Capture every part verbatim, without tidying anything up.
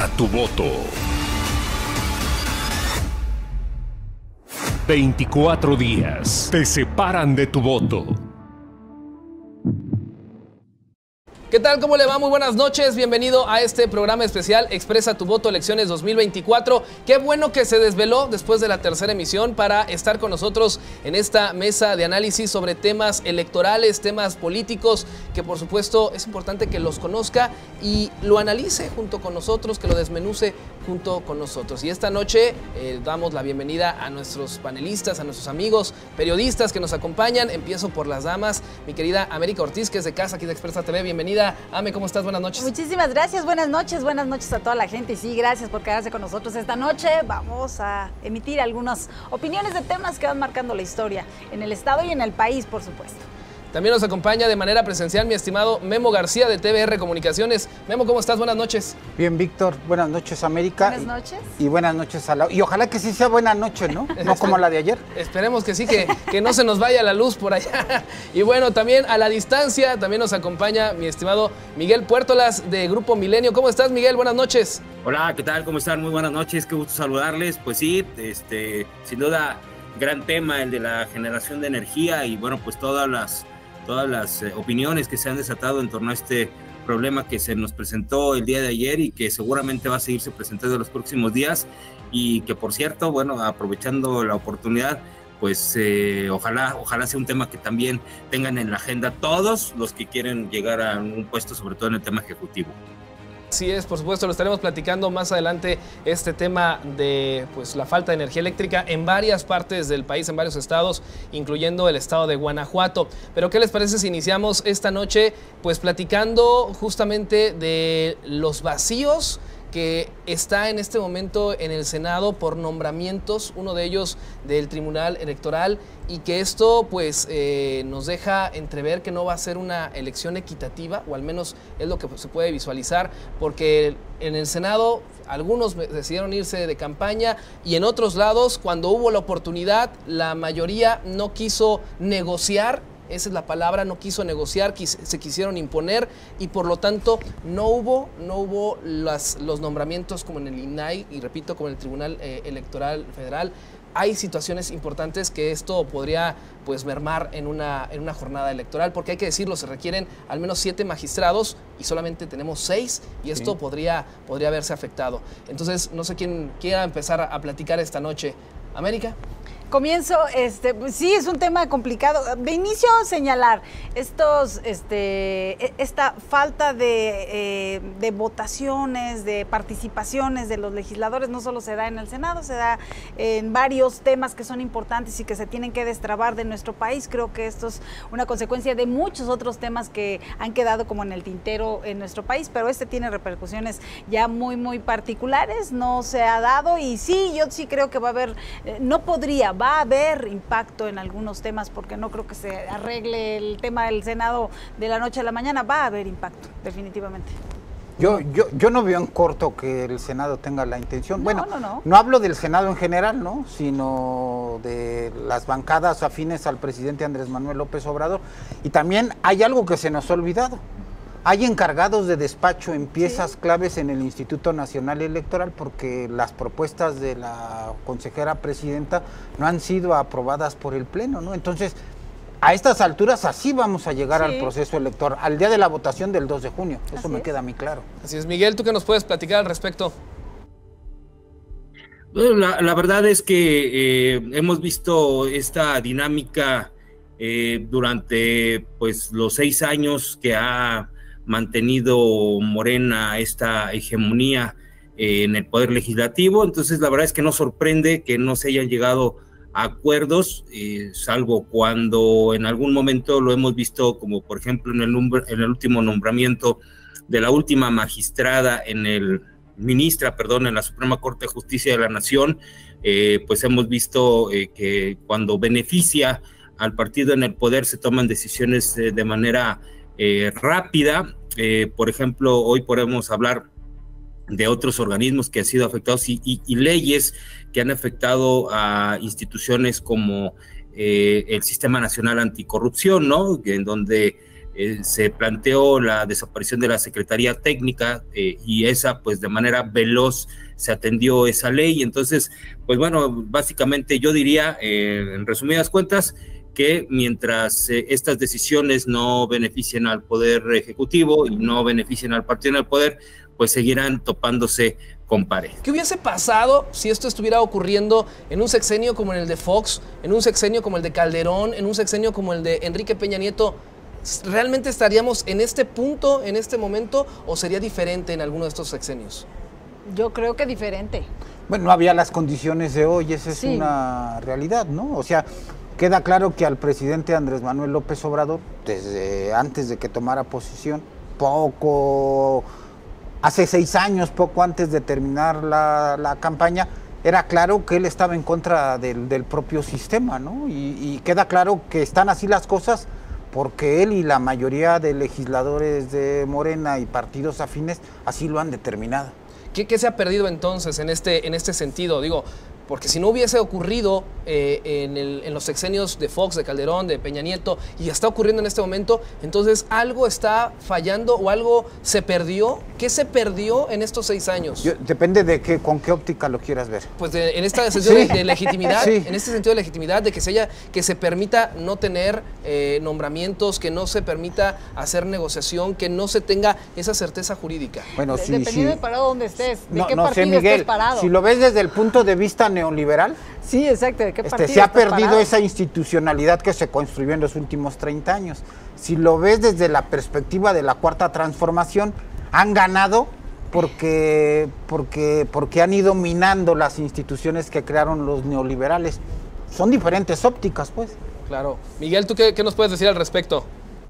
Expresa tu voto. veinticuatro días te separan de tu voto. ¿Qué tal? ¿Cómo le va? Muy buenas noches. Bienvenido a este programa especial Expresa tu voto elecciones dos mil veinticuatro. Qué bueno que se desveló después de la tercera emisión para estar con nosotros en esta mesa de análisis sobre temas electorales, temas políticos, que por supuesto es importante que los conozca y lo analice junto con nosotros, que lo desmenuce junto con nosotros. Y esta noche eh, damos la bienvenida a nuestros panelistas, a nuestros amigos periodistas que nos acompañan. Empiezo por las damas. Mi querida América Ortiz, que es de casa aquí de Expresa T V. Bienvenida. Ame, ¿cómo estás? Buenas noches. Muchísimas gracias, buenas noches, buenas noches a toda la gente y sí, gracias por quedarse con nosotros esta noche. Vamos a emitir algunas opiniones de temas que van marcando la historia en el estado y en el país, por supuesto. También nos acompaña de manera presencial mi estimado Memo García de T V R Comunicaciones. Memo, ¿cómo estás? Buenas noches. Bien, Víctor. Buenas noches, América. Buenas noches. Y, y buenas noches a la... Y ojalá que sí sea buena noche, ¿no? No como la de ayer. Esperemos que sí, que, que no se nos vaya la luz por allá. Y bueno, también a la distancia, también nos acompaña mi estimado Miguel Puertolas de Grupo Milenio. ¿Cómo estás, Miguel? Buenas noches. Hola, ¿qué tal? ¿Cómo están? Muy buenas noches. Qué gusto saludarles. Pues sí, este, sin duda, gran tema el de la generación de energía y bueno, pues todas las... todas las eh, opiniones que se han desatado en torno a este problema que se nos presentó el día de ayer y que seguramente va a seguirse presentando en los próximos días y que por cierto, bueno, aprovechando la oportunidad, pues eh, ojalá, ojalá sea un tema que también tengan en la agenda todos los que quieren llegar a un puesto, sobre todo en el tema ejecutivo. Así es, por supuesto, lo estaremos platicando más adelante, este tema de pues, la falta de energía eléctrica en varias partes del país, en varios estados, incluyendo el estado de Guanajuato. Pero ¿qué les parece si iniciamos esta noche pues platicando justamente de los vacíos que está en este momento en el Senado por nombramientos, uno de ellos del Tribunal Electoral, y que esto pues eh, nos deja entrever que no va a ser una elección equitativa, o al menos es lo que se puede visualizar, porque en el Senado algunos decidieron irse de campaña y en otros lados, cuando hubo la oportunidad, la mayoría no quiso negociar. Esa es la palabra, no quiso negociar, quis, se quisieron imponer y por lo tanto no hubo, no hubo las, los nombramientos como en el I N A I y repito, como en el Tribunal eh, Electoral Federal. Hay situaciones importantes que esto podría pues mermar en una, en una jornada electoral, porque hay que decirlo, se requieren al menos siete magistrados y solamente tenemos seis y esto sí. podría, podría verse afectado. Entonces, no sé quién quiera empezar a, a platicar esta noche. América. Comienzo, este, sí, es un tema complicado. De inicio, señalar estos, este, esta falta de, eh, de votaciones, de participaciones de los legisladores, no solo se da en el Senado, se da en varios temas que son importantes y que se tienen que destrabar de nuestro país. Creo que esto es una consecuencia de muchos otros temas que han quedado como en el tintero en nuestro país, pero este tiene repercusiones ya muy, muy particulares, no se ha dado y sí, yo sí creo que va a haber, eh, no podría, va a haber impacto en algunos temas porque no creo que se arregle el tema del Senado de la noche a la mañana, va a haber impacto, definitivamente. Yo, yo, yo no veo en corto que el Senado tenga la intención, no, bueno, no, no. no hablo del Senado en general, ¿no? Sino de las bancadas afines al presidente Andrés Manuel López Obrador. Y también hay algo que se nos ha olvidado. Hay encargados de despacho en piezas sí. claves en el Instituto Nacional Electoral porque las propuestas de la consejera presidenta no han sido aprobadas por el Pleno, ¿no? Entonces, a estas alturas así vamos a llegar sí. al proceso electoral, al día de la votación del dos de junio. Eso así me es. queda muy claro. Así es. Miguel, ¿tú qué nos puedes platicar al respecto? Bueno, la, la verdad es que eh, hemos visto esta dinámica eh, durante pues los seis años que ha mantenido Morena esta hegemonía eh, en el Poder Legislativo, entonces la verdad es que no sorprende que no se hayan llegado a acuerdos, eh, salvo cuando en algún momento lo hemos visto, como por ejemplo en el, en el último nombramiento de la última magistrada en el, ministra, perdón, en la Suprema Corte de Justicia de la Nación, eh, pues hemos visto eh, que cuando beneficia al partido en el poder se toman decisiones eh, de manera Eh, rápida, eh, por ejemplo, hoy podemos hablar de otros organismos que han sido afectados y, y, y leyes que han afectado a instituciones como eh, el Sistema Nacional Anticorrupción, ¿no? En donde eh, se planteó la desaparición de la Secretaría Técnica eh, y esa pues de manera veloz se atendió esa ley. Entonces pues bueno, básicamente yo diría eh, en resumidas cuentas que mientras eh, estas decisiones no beneficien al Poder Ejecutivo y no beneficien al partido en el poder, pues seguirán topándose con pared. ¿Qué hubiese pasado si esto estuviera ocurriendo en un sexenio como el de Fox, en un sexenio como el de Calderón, en un sexenio como el de Enrique Peña Nieto? ¿Realmente estaríamos en este punto, en este momento, o sería diferente en alguno de estos sexenios? Yo creo que diferente. Bueno, no había las condiciones de hoy, esa es Sí. una realidad, ¿no? O sea, queda claro que al presidente Andrés Manuel López Obrador, desde antes de que tomara posición, poco, hace seis años, poco antes de terminar la, la campaña, era claro que él estaba en contra del, del propio sistema, ¿no? Y, y queda claro que están así las cosas porque él y la mayoría de legisladores de Morena y partidos afines así lo han determinado. ¿Qué, qué se ha perdido entonces en este, en este sentido? Digo, porque si no hubiese ocurrido eh, en, el, en los sexenios de Fox, de Calderón, de Peña Nieto, y está ocurriendo en este momento, entonces algo está fallando o algo se perdió. ¿Qué se perdió en estos seis años? Yo, depende de qué, con qué óptica lo quieras ver. Pues de, en este sentido Sí. de, de legitimidad, Sí. en este sentido de legitimidad, de que se haya, que se permita no tener eh, nombramientos, que no se permita hacer negociación, que no se tenga esa certeza jurídica. Bueno, De- sí, Dependiendo sí. del parado donde estés, de No, qué no partido sé, Miguel, estés parado. si lo ves desde el punto de vista neoliberal, Sí, exacto, de qué este, partido se ha estás perdido parado. esa institucionalidad que se construyó en los últimos treinta años. Si lo ves desde la perspectiva de la Cuarta Transformación, han ganado porque, porque, porque han ido minando las instituciones que crearon los neoliberales. Son diferentes ópticas, pues. Claro. Miguel, ¿tú qué, qué nos puedes decir al respecto?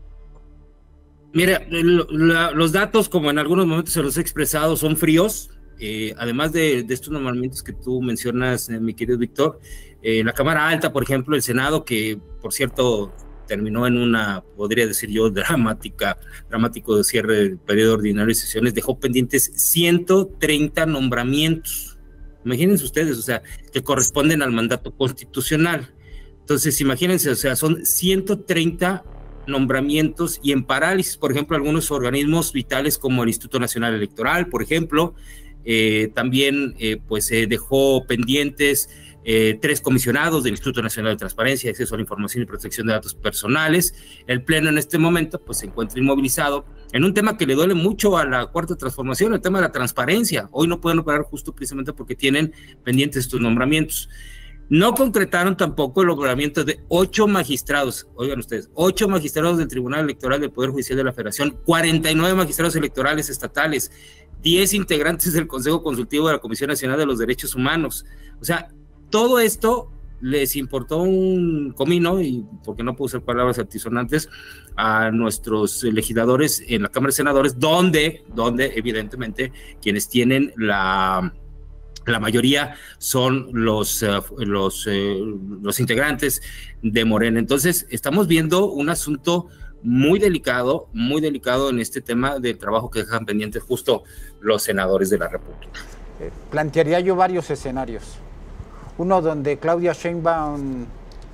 Mira, lo- la- los datos, como en algunos momentos se los he expresado, son fríos. Eh, además de, de estos nombramientos que tú mencionas, eh, mi querido Víctor, eh, la Cámara Alta, por ejemplo, el Senado, que por cierto terminó en una, podría decir yo, dramática, dramático cierre del periodo ordinario de sesiones, dejó pendientes ciento treinta nombramientos. Imagínense ustedes, o sea, que corresponden al mandato constitucional. Entonces, imagínense, o sea, son ciento treinta nombramientos y en parálisis, por ejemplo, algunos organismos vitales como el Instituto Nacional Electoral, por ejemplo, eh, también eh, pues eh, dejó pendientes eh, tres comisionados del Instituto Nacional de Transparencia, Acceso a la Información y Protección de Datos Personales. El Pleno en este momento pues se encuentra inmovilizado en un tema que le duele mucho a la Cuarta Transformación, el tema de la transparencia. Hoy no pueden operar justo precisamente porque tienen pendientes estos nombramientos. No concretaron tampoco el nombramiento de ocho magistrados, oigan ustedes, ocho magistrados del Tribunal Electoral del Poder Judicial de la Federación, cuarenta y nueve magistrados electorales estatales, diez integrantes del Consejo Consultivo de la Comisión Nacional de los Derechos Humanos. O sea, todo esto les importó un comino, y porque no puedo usar palabras altisonantes, a nuestros legisladores en la Cámara de Senadores, donde, donde evidentemente quienes tienen la... La mayoría son los, uh, los, uh, los integrantes de Morena. Entonces, estamos viendo un asunto muy delicado, muy delicado en este tema del trabajo que dejan pendientes justo los senadores de la República. Eh, plantearía yo varios escenarios. Uno donde Claudia Sheinbaum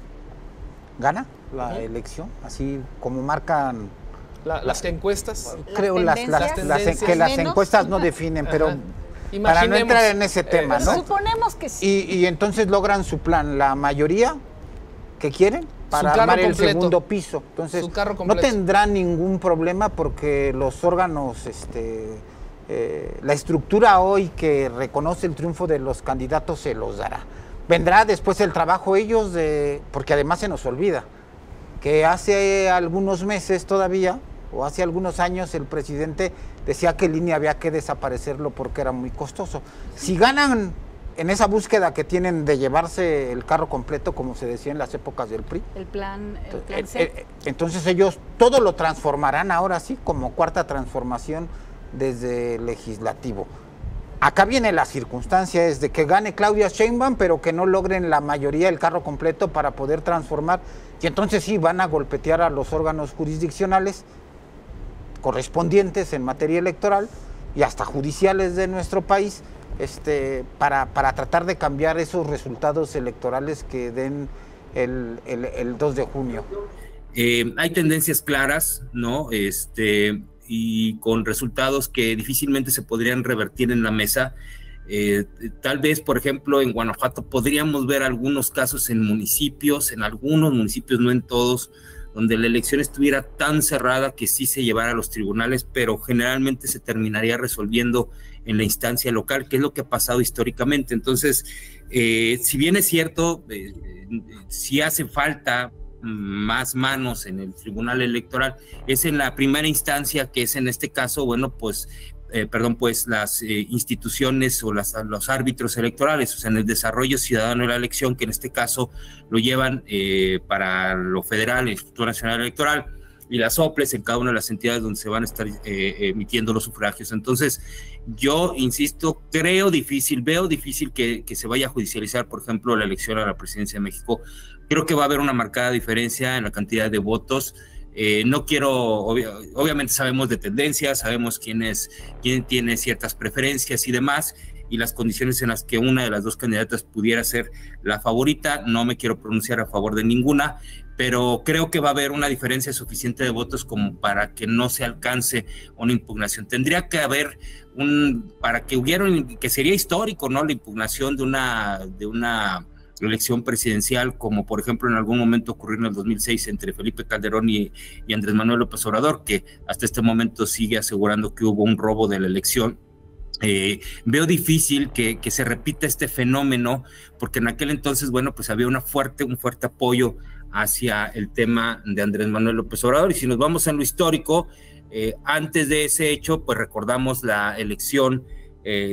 gana la uh-huh. elección, así como marcan... La, las encuestas. Creo las, las, las, las, que las encuestas no definen, pero... Ajá. Para no entrar en ese tema, eh, ¿no? Suponemos que sí. Y, y entonces logran su plan, la mayoría que quieren para armar el segundo piso. Entonces, su carro no tendrán ningún problema porque los órganos, este, eh, la estructura hoy que reconoce el triunfo de los candidatos se los dará. Vendrá después el trabajo ellos, de, porque además se nos olvida que hace algunos meses todavía, o hace algunos años, el presidente decía que el I N E había que desaparecerlo porque era muy costoso. Si ganan en esa búsqueda que tienen de llevarse el carro completo, como se decía en las épocas del P R I, el plan, el plan C. Eh, eh, entonces ellos todo lo transformarán ahora sí como cuarta transformación desde el legislativo. Acá viene la circunstancia, es de que gane Claudia Sheinbaum, pero que no logren la mayoría el carro completo para poder transformar, y entonces sí van a golpetear a los órganos jurisdiccionales correspondientes en materia electoral y hasta judiciales de nuestro país, este, para, para tratar de cambiar esos resultados electorales que den el, el, el dos de junio. Eh, hay tendencias claras, ¿no? Este, y con resultados que difícilmente se podrían revertir en la mesa. Eh, tal vez, por ejemplo, en Guanajuato podríamos ver algunos casos en municipios, en algunos municipios, no en todos, donde la elección estuviera tan cerrada que sí se llevara a los tribunales, pero generalmente se terminaría resolviendo en la instancia local, que es lo que ha pasado históricamente. Entonces, eh, si bien es cierto, eh, sí hace falta más manos en el tribunal electoral, es en la primera instancia, que es en este caso, bueno, pues Eh, perdón, pues las eh, instituciones o las, los árbitros electorales, o sea, en el desarrollo ciudadano de la elección, que en este caso lo llevan eh, para lo federal, el Instituto Nacional Electoral, y las OPLES en cada una de las entidades donde se van a estar eh, emitiendo los sufragios. Entonces, yo insisto, creo difícil, veo difícil que, que se vaya a judicializar, por ejemplo, la elección a la presidencia de México. Creo que va a haber una marcada diferencia en la cantidad de votos. Eh, no quiero, obvia, obviamente sabemos de tendencias, sabemos quién es, quién tiene ciertas preferencias y demás, y las condiciones en las que una de las dos candidatas pudiera ser la favorita. No me quiero pronunciar a favor de ninguna, pero creo que va a haber una diferencia suficiente de votos como para que no se alcance una impugnación. Tendría que haber un, para que hubiera, que sería histórico, ¿no? La impugnación de una, de una elección presidencial, como por ejemplo en algún momento ocurrió en el dos mil seis entre Felipe Calderón y, y Andrés Manuel López Obrador, que hasta este momento sigue asegurando que hubo un robo de la elección. Eh, veo difícil que, que se repita este fenómeno, porque en aquel entonces, bueno, pues había una fuerte, un fuerte apoyo hacia el tema de Andrés Manuel López Obrador. Y si nos vamos en lo histórico, eh, antes de ese hecho, pues recordamos la elección Eh,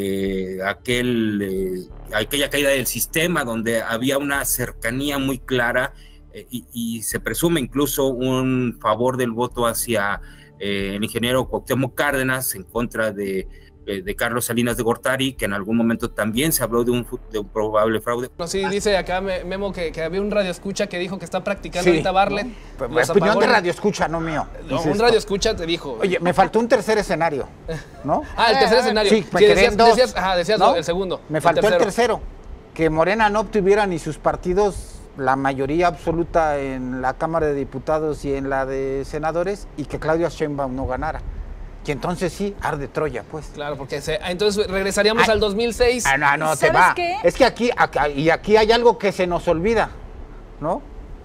de aquel, eh, aquella caída del sistema, donde había una cercanía muy clara eh, y, y se presume incluso un favor del voto hacia eh, el ingeniero Cuauhtémoc Cárdenas en contra de, de, de Carlos Salinas de Gortari, que en algún momento también se habló de un, de un probable fraude. No, sí, dice acá Memo que, que había un radioescucha que dijo que está practicando Sí, ahorita Bartlett. ¿no? Pues, opinión de radioescucha, no mío. No, un radioescucha te dijo. Oye, me faltó un tercer escenario, ¿no? Ah, el tercer escenario. Sí, me sí, quedé decías, en dos, decías, ajá, decías ¿no? el segundo. Me faltó el el tercero, que Morena no obtuviera ni sus partidos la mayoría absoluta en la Cámara de Diputados y en la de Senadores, y que Claudia Sheinbaum no ganara. Y entonces sí, arde Troya, pues. Claro, porque se, entonces regresaríamos Ay, al dos mil seis. Ah, no, no, te ¿Sabes va. qué? Es que aquí, acá, y aquí hay algo que se nos olvida, ¿no?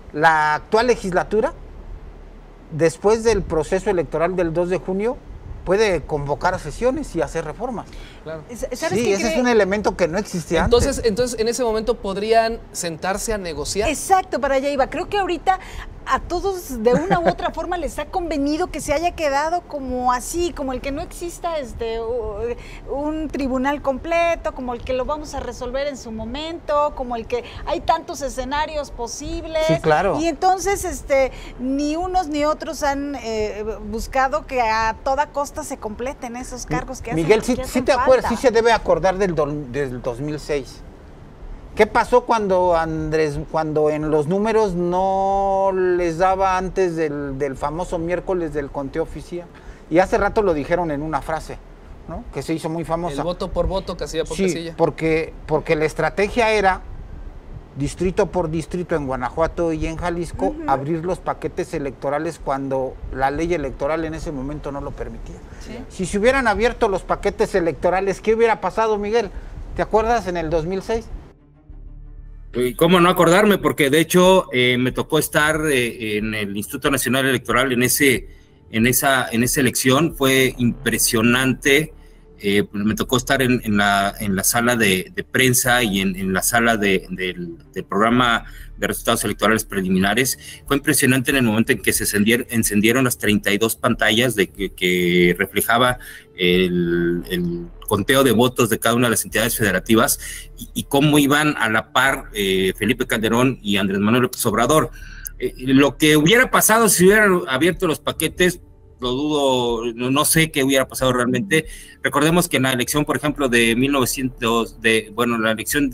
La actual legislatura, después del proceso electoral del dos de junio, puede convocar a sesiones y hacer reformas. Claro. ¿Sabes Sí, qué ese cree? es un elemento que no existía Entonces, antes. entonces, en ese momento podrían sentarse a negociar. Exacto, para allá iba. Creo que ahorita a todos de una u otra forma les ha convenido que se haya quedado como así, como el que no exista este un tribunal completo, como el que lo vamos a resolver en su momento, como el que hay tantos escenarios posibles. Sí, claro. Y entonces este ni unos ni otros han eh, buscado que a toda costa se completen esos cargos que hacen. Miguel, sí, que sí hacen te acuerdas, sí falta. se debe acordar del, do, del dos mil seis. ¿Qué pasó cuando Andrés, cuando en los números no les daba antes del, del famoso miércoles del conteo oficial? Y hace rato lo dijeron en una frase, ¿no? Que se hizo muy famosa. El voto por voto, casilla por Sí, casilla. porque, porque la estrategia era, distrito por distrito en Guanajuato y en Jalisco, uh-huh, abrir los paquetes electorales cuando la ley electoral en ese momento no lo permitía. Sí. Si se hubieran abierto los paquetes electorales, ¿qué hubiera pasado, Miguel? ¿Te acuerdas en el dos mil seis? Y cómo no acordarme, porque de hecho eh, me tocó estar eh, en el Instituto Nacional Electoral en ese, en esa, en esa elección. Fue impresionante. Eh, me tocó estar en, en, la, en la sala de, de prensa y en, en la sala de, de, del programa de resultados electorales preliminares. Fue impresionante en el momento en que se encendieron, encendieron las treinta y dos pantallas de que, que reflejaba el, el conteo de votos de cada una de las entidades federativas y, y cómo iban a la par eh, Felipe Calderón y Andrés Manuel López Obrador. Eh, lo que hubiera pasado si hubieran abierto los paquetes, lo dudo, no, no sé qué hubiera pasado realmente. Recordemos que en la elección, por ejemplo, de mil novecientos, de, bueno, la elección de,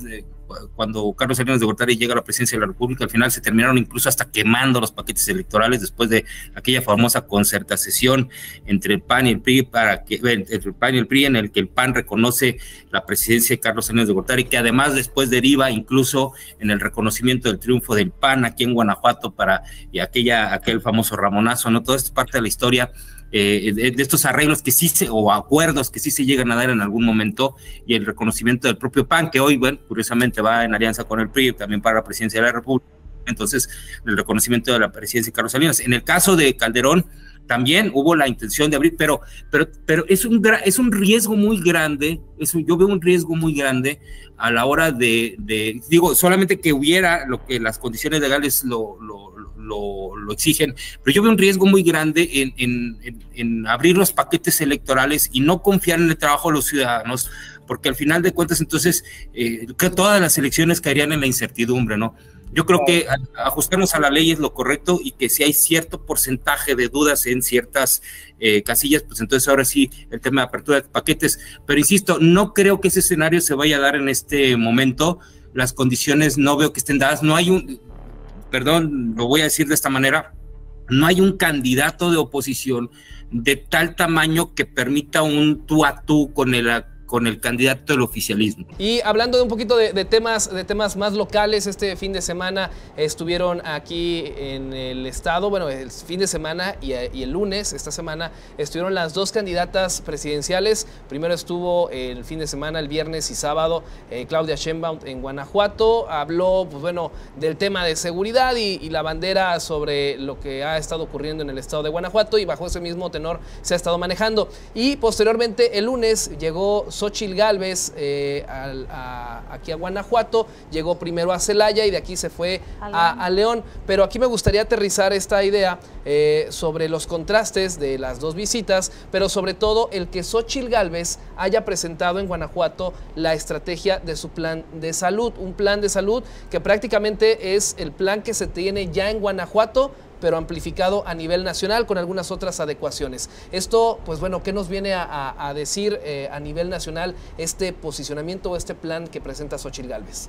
cuando Carlos Salinas de Gortari llega a la presidencia de la República, al final se terminaron incluso hasta quemando los paquetes electorales después de aquella famosa concertación entre el P A N y el P R I, para que, entre el P A N y el P R I, en el que el P A N reconoce la presidencia de Carlos Salinas de Gortari, que además después deriva incluso en el reconocimiento del triunfo del P A N aquí en Guanajuato para y aquella, aquel famoso Ramonazo, ¿no? Todo esto es parte de la historia. Eh, de, de estos arreglos que sí se, o acuerdos que sí se llegan a dar en algún momento, y el reconocimiento del propio P A N, que hoy, bueno, curiosamente va en alianza con el P R I, también para la presidencia de la República, entonces el reconocimiento de la presidencia de Carlos Salinas. En el caso de Calderón, también hubo la intención de abrir, pero, pero, pero es, un, es un riesgo muy grande, es un, yo veo un riesgo muy grande a la hora de, de digo, solamente que hubiera lo que las condiciones legales lo, lo, lo, lo exigen, pero yo veo un riesgo muy grande en, en, en, en abrir los paquetes electorales y no confiar en el trabajo de los ciudadanos, porque al final de cuentas entonces eh, que todas las elecciones caerían en la incertidumbre, ¿no? Yo creo que ajustarnos a la ley es lo correcto, y que si hay cierto porcentaje de dudas en ciertas eh, casillas, pues entonces ahora sí el tema de apertura de paquetes. Pero insisto, no creo que ese escenario se vaya a dar en este momento. Las condiciones no veo que estén dadas. No hay un, perdón, lo voy a decir de esta manera, no hay un candidato de oposición de tal tamaño que permita un tú a tú con el con el candidato del oficialismo. Y hablando de un poquito de, de temas de temas más locales, este fin de semana estuvieron aquí en el estado, bueno, el fin de semana y, y el lunes, esta semana, estuvieron las dos candidatas presidenciales. Primero estuvo el fin de semana, el viernes y sábado, eh, Claudia Sheinbaum en Guanajuato. Habló, pues bueno, del tema de seguridad y, y la bandera sobre lo que ha estado ocurriendo en el estado de Guanajuato, y bajo ese mismo tenor se ha estado manejando. Y posteriormente, el lunes, llegó Xóchitl Gálvez eh, a, a, aquí a Guanajuato, llegó primero a Celaya y de aquí se fue a, a León. Pero aquí me gustaría aterrizar esta idea eh, sobre los contrastes de las dos visitas, pero sobre todo el que Xóchitl Gálvez haya presentado en Guanajuato la estrategia de su plan de salud, un plan de salud que prácticamente es el plan que se tiene ya en Guanajuato, pero amplificado a nivel nacional con algunas otras adecuaciones. Esto, pues bueno, ¿qué nos viene a, a, a decir eh, a nivel nacional este posicionamiento o este plan que presenta Xóchitl Gálvez?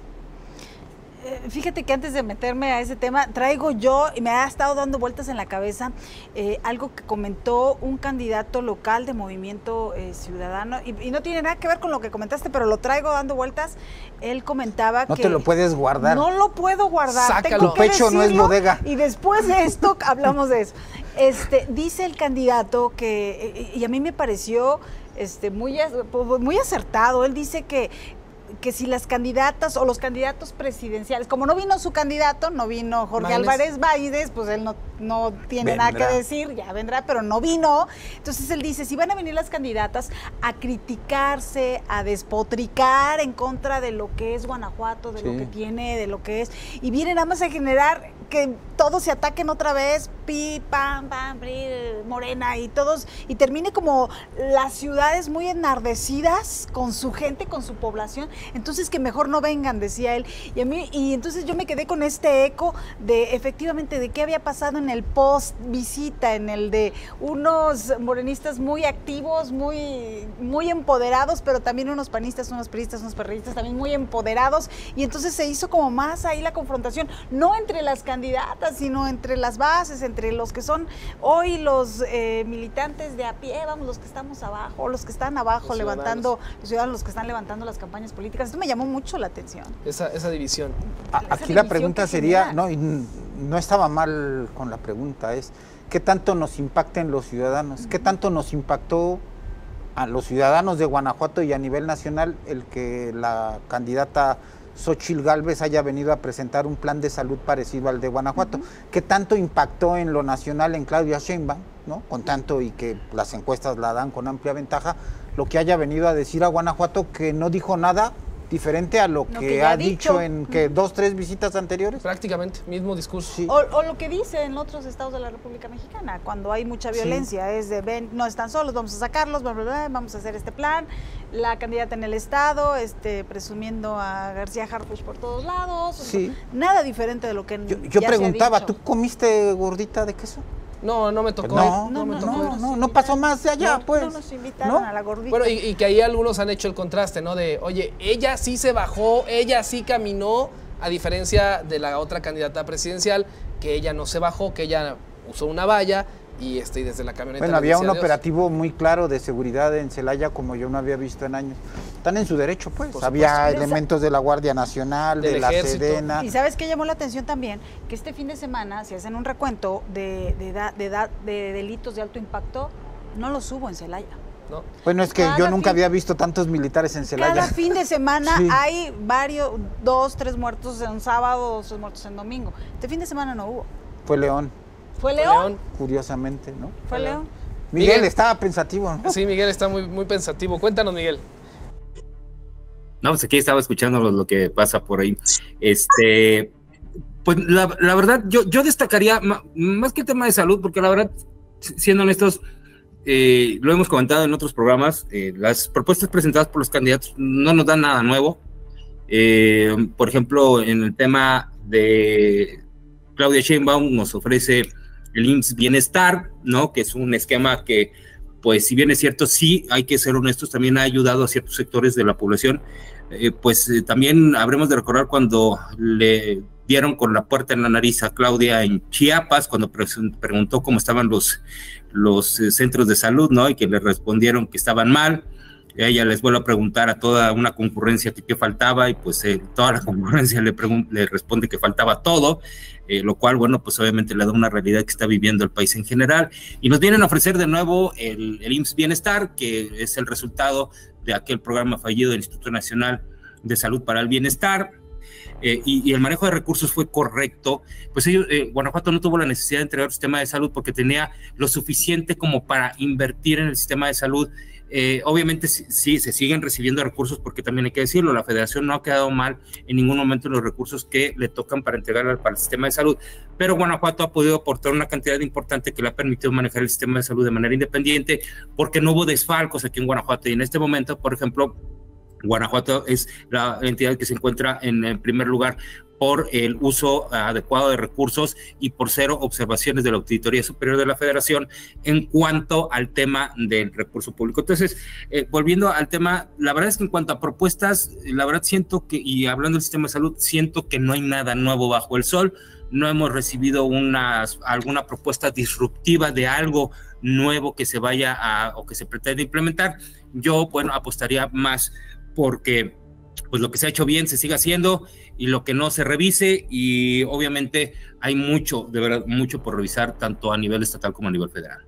Fíjate que antes de meterme a ese tema, traigo yo, y me ha estado dando vueltas en la cabeza, eh, algo que comentó un candidato local de Movimiento eh, Ciudadano, y, y no tiene nada que ver con lo que comentaste, pero lo traigo dando vueltas. Él comentaba no que... No te lo puedes guardar. No lo puedo guardar. Sácalo. Tengo que tu pecho no es bodega. Y después de esto hablamos de eso. Este, dice el candidato que, y a mí me pareció este, muy, muy acertado, él dice que que si las candidatas o los candidatos presidenciales, como no vino su candidato, no vino Jorge Bailes. Álvarez Baides, pues él no, no tiene Vendrá. nada que decir, ya vendrá, pero no vino. Entonces él dice, si van a venir las candidatas a criticarse, a despotricar en contra de lo que es Guanajuato, de Sí. lo que tiene, de lo que es, y vienen nada más a generar que todos se ataquen otra vez, pi, pam, pam, pri, Morena, y todos, y termine como las ciudades muy enardecidas con su gente, con su población. Entonces que mejor no vengan, decía él. Y a mí, y entonces yo me quedé con este eco de efectivamente de qué había pasado en el post visita, en el de unos morenistas muy activos, muy, muy empoderados, pero también unos panistas, unos priistas, unos perristas también muy empoderados, y entonces se hizo como más ahí la confrontación, no entre las candidatas, sino entre las bases, entre los que son hoy los eh, militantes de a pie, vamos, los que estamos abajo, los que están abajo Los levantando, ciudadanos. los ciudadanos, los que están levantando las campañas políticas. Esto me llamó mucho la atención. Esa, esa división. A- Esa Aquí la división pregunta que sería, genera. no, y no estaba mal con la pregunta, es ¿qué tanto nos impacta en los ciudadanos? ¿Qué tanto nos impactó a los ciudadanos de Guanajuato y a nivel nacional el que la candidata Xóchitl Gálvez haya venido a presentar un plan de salud parecido al de Guanajuato? Uh-huh. ¿Qué tanto impactó en lo nacional en Claudia Sheinbaum, ¿no? Con tanto, y que las encuestas la dan con amplia ventaja, lo que haya venido a decir a Guanajuato, que no dijo nada diferente a lo, Lo que, que ya ha ha dicho, dicho. en que dos, tres visitas anteriores? Prácticamente, mismo discurso. Sí. O, o lo que dice en otros estados de la República Mexicana, cuando hay mucha violencia, sí. es de, ven, no están solos, vamos a sacarlos, bla, bla, bla, vamos a hacer este plan. La candidata en el estado, este, presumiendo a García Harfuch por todos lados. Sí. Nada diferente de lo que Yo, yo ya preguntaba, se ha dicho. ¿tú comiste gordita de queso? No, no me tocó. Pues no, ir, no, me no, tocó ir. no, no, no pasó más de allá, No, pues. no nos invitaron ¿no? a la gordita. Bueno, y, y que ahí algunos han hecho el contraste, ¿no? De, oye, ella sí se bajó, ella sí caminó, a diferencia de la otra candidata presidencial, que ella no se bajó, que ella usó una valla y, este, y desde la camioneta... Bueno, le había decía un adiós. operativo muy claro de seguridad en Celaya como yo no había visto en años. Están en su derecho, pues. Por Había supuesto. elementos de la Guardia Nacional, Del de la Ejército. Sedena. Y ¿sabes qué llamó la atención también? Que este fin de semana, si hacen un recuento de, de, da- de, da- de delitos de alto impacto, no los hubo en Celaya. ¿No? Bueno, es que Cada yo nunca fin- había visto tantos militares en Celaya. Cada fin de semana Sí. hay varios, dos, tres muertos en sábado, dos, tres muertos en domingo. Este fin de semana no hubo. Fue León, ¿Fue Fue León? curiosamente, ¿no? ¿Fue Fue León? Miguel, Miguel. estaba pensativo, ¿no? Sí, Miguel está muy, muy pensativo. Cuéntanos, Miguel. No, pues aquí estaba escuchando lo, lo que pasa por ahí. Este, pues la, la verdad, yo, yo destacaría ma- más que el tema de salud, porque la verdad, siendo honestos, eh, lo hemos comentado en otros programas, eh, las propuestas presentadas por los candidatos no nos dan nada nuevo. Eh, por ejemplo, en el tema de Claudia Sheinbaum nos ofrece el I M S S Bienestar, ¿no? Que es un esquema que, pues, si bien es cierto, sí, hay que ser honestos, también ha ayudado a ciertos sectores de la población. Eh, pues eh, también habremos de recordar cuando le dieron con la puerta en la nariz a Claudia en Chiapas, cuando pre preguntó cómo estaban los, los eh, centros de salud, ¿no? Y que le respondieron que estaban mal. Ella les vuelve a preguntar a toda una concurrencia que qué faltaba, y pues eh, toda la concurrencia le, le responde que faltaba todo, eh, lo cual, bueno, pues obviamente le da una realidad que está viviendo el país en general. Y nos vienen a ofrecer de nuevo el, el I M S S Bienestar, que es el resultado de aquel programa fallido del Instituto Nacional de Salud para el Bienestar. Eh, y, y el manejo de recursos fue correcto. Pues ellos, eh, Guanajuato no tuvo la necesidad de entregar el sistema de salud porque tenía lo suficiente como para invertir en el sistema de salud. Eh, obviamente sí, sí, se siguen recibiendo recursos, porque también hay que decirlo, la federación no ha quedado mal en ningún momento en los recursos que le tocan para entregar al, para el sistema de salud, pero Guanajuato ha podido aportar una cantidad importante que le ha permitido manejar el sistema de salud de manera independiente, porque no hubo desfalcos aquí en Guanajuato. Y en este momento, por ejemplo, Guanajuato es la entidad que se encuentra en el primer lugar por el uso adecuado de recursos y por cero observaciones de la Auditoría Superior de la Federación en cuanto al tema del recurso público. Entonces, eh, volviendo al tema, la verdad es que en cuanto a propuestas, la verdad siento que, y hablando del sistema de salud, siento que no hay nada nuevo bajo el sol. No hemos recibido unas, alguna propuesta disruptiva de algo nuevo que se vaya a, o que se pretende implementar. Yo, bueno, apostaría más porque pues lo que se ha hecho bien se siga haciendo y lo que no se revise, y obviamente hay mucho, de verdad, mucho por revisar, tanto a nivel estatal como a nivel federal.